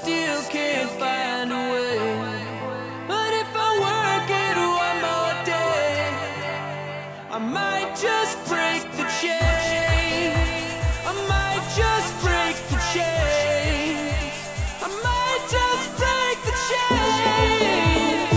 still can't find a way. But if I work it one more day, I might just break the chain. I might just break the chain. I might just break the chain.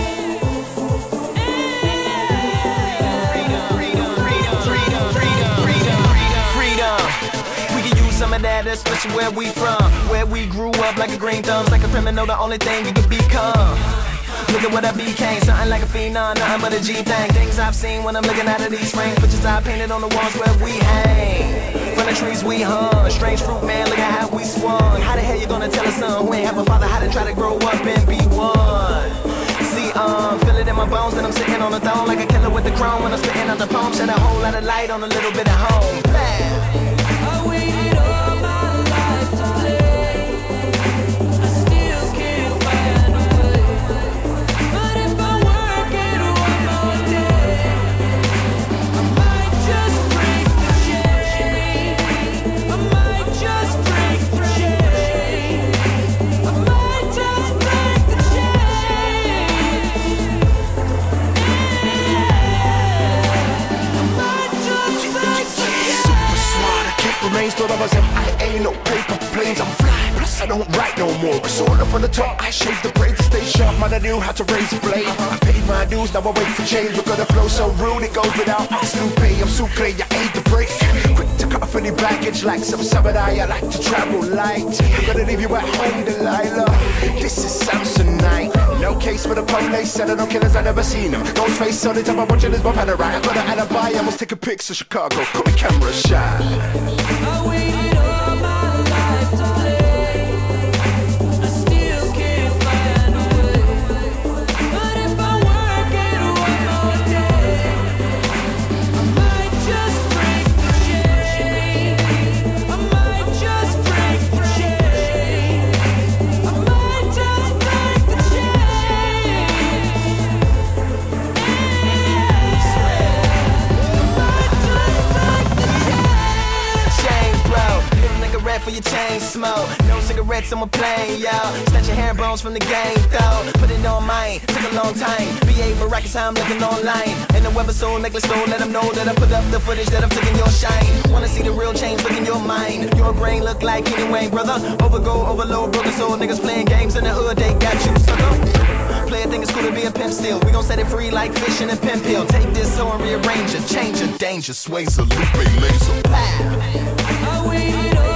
Some of that, especially where we from, where we grew up like a green thumbs, like a criminal, the only thing you could become. Look at what I became, something like a phenom, nothing but a G thing. Things I've seen when I'm looking out of these frames, pictures I painted on the walls where we hang. From the trees we hung, strange fruit man, look at how we swung. How the hell you gonna tell a son who ain't have a father how to try to grow up and be one? See, feel it in my bones and I'm sitting on the throne like a killer with the chrome. When I'm spitting out the poem, shed a whole lot of light on a little bit of home. I waited all my life to play. I still can't find a way. But if I work it one more day, I might just break the chain. I might just break the chain. I might just break the chain. I might just break the chain. Super smart, I keep remains thought of as if I ain't no paper planes. I'm fly, plus I don't write no more. Cause all up on the top, I shave the braids to stay sharp. Man, I knew how to raise a blade. I paid my dues, now I wait for change. Look at the flow so rude, it goes without absolute pay. I'm so clear, I hate the brakes. Quick to cut off any baggage like some samurai. I like to travel light. I'm gonna leave you at home, Delilah. This is Samsonite. No case for the police, said I know killers, I never seen them. Ghostface on the top, I'm watching this, my panorama. I got an alibi, I must take a pics of Chicago. Got my camera shot. I waited all my life to play. I still can't find a way. But if I work it one more day, I might just break the chain. I might just break the chain. I might just break the chain. Chain blow, little nigga red for your chain smoke. No cigarettes on my plane, yo. Snatch your hair bones from the game, though. Put it on mine, took a long time. BA Baracus, I'm looking online. And the weather soul necklace store, let them know that I put up the footage that I've taken your shine. Wanna see the real change, look in your mind. Your brain look like anyway, brother. Overgo, overload, broken soul. Niggas playing games in the hood, they got you, sucker. Player think it's cool to be a pimp still. We gon' set it free like fish in a pimp pill. Take this hoe and rearrange it, change it, danger, sways a loop, laser. Pow. I waited